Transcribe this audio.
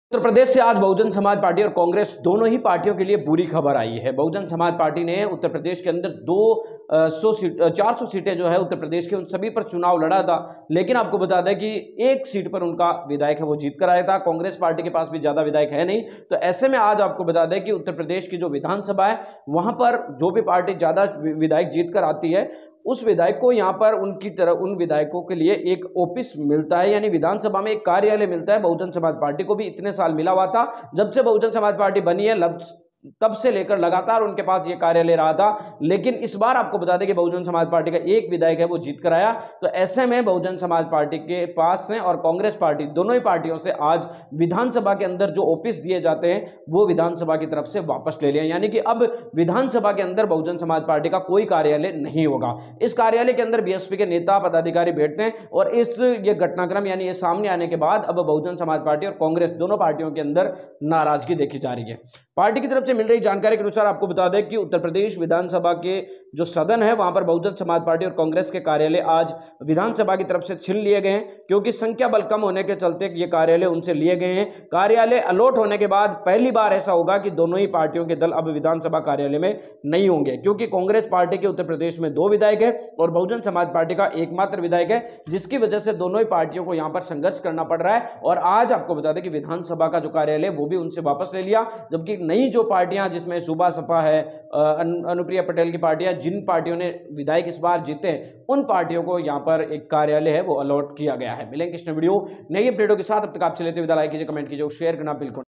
उत्तर प्रदेश से आज बहुजन समाज पार्टी और कांग्रेस दोनों ही पार्टियों के लिए बुरी खबर आई है। बहुजन समाज पार्टी ने उत्तर प्रदेश के अंदर 400 सीटें जो है उत्तर प्रदेश के उन सभी पर चुनाव लड़ा था, लेकिन आपको बता दें कि एक सीट पर उनका विधायक है वो जीत कर आया था। कांग्रेस पार्टी के पास भी ज्यादा विधायक है नहीं, तो ऐसे में आज आपको बता दें कि उत्तर प्रदेश की जो विधानसभा है वहां पर जो भी पार्टी ज्यादा विधायक जीत कर आती है उस विधायक को यहां पर उनकी तरह उन विधायकों के लिए एक ऑफिस मिलता है, यानी विधानसभा में एक कार्यालय मिलता है। बहुजन समाज पार्टी को भी इतने साल मिला हुआ था, जब से बहुजन समाज पार्टी बनी है तब से लेकर लगातार उनके पास ये कार्यालय रहा था। लेकिन इस बार आपको बता दें कि बहुजन समाज पार्टी का एक विधायक है वो जीत कर आया, तो ऐसे में बहुजन समाज पार्टी के पास से और कांग्रेस पार्टी दोनों ही पार्टियों से आज विधानसभा के अंदर जो ऑफिस दिए जाते हैं वो विधानसभा की तरफ से वापस ले लिया, यानी कि अब विधानसभा के अंदर बहुजन समाज पार्टी का कोई कार्यालय नहीं होगा। इस कार्यालय के अंदर बीएसपी के नेता पदाधिकारी बैठते हैं और ये घटनाक्रम यानी ये सामने आने के बाद अब बहुजन समाज पार्टी और कांग्रेस दोनों पार्टियों के अंदर नाराजगी देखी जा रही है। पार्टी की तरफ से मिल रही जानकारी के अनुसार आपको बता दें कि उत्तर प्रदेश विधानसभा के जो सदन है वहां पर बहुजन समाज पार्टी और कांग्रेस के कार्यालय आज विधानसभा की तरफ से छीन लिए गए हैं, क्योंकि संख्या बल कम होने के चलते ये कार्यालय उनसे लिए गए हैं। कार्यालय अलॉट होने के बाद पहली बार ऐसा होगा कि दोनों ही पार्टियों के दल अब विधानसभा कार्यालय में नहीं होंगे, क्योंकि कांग्रेस पार्टी के उत्तर प्रदेश में 2 विधायक है और बहुजन समाज पार्टी का एकमात्र विधायक है, जिसकी वजह से दोनों ही पार्टियों को यहां पर संघर्ष करना पड़ रहा है। और आज आपको बता दें कि विधानसभा का जो कार्यालय वो भी उनसे वापस ले लिया, जबकि नई जो पार्टियां जिसमें सुबह सपा है, अनुप्रिया पटेल की पार्टियां, जिन पार्टियों ने विधायक इस बार जीते उन पार्टियों को यहां पर एक कार्यालय है वो अलॉट किया गया है। मिलेंगे कृष्ण वीडियो नई अपडेटों के साथ, अब तक आपसे लेते विदा। लाइक कीजिए, कमेंट कीजिए, शेयर करना बिल्कुल।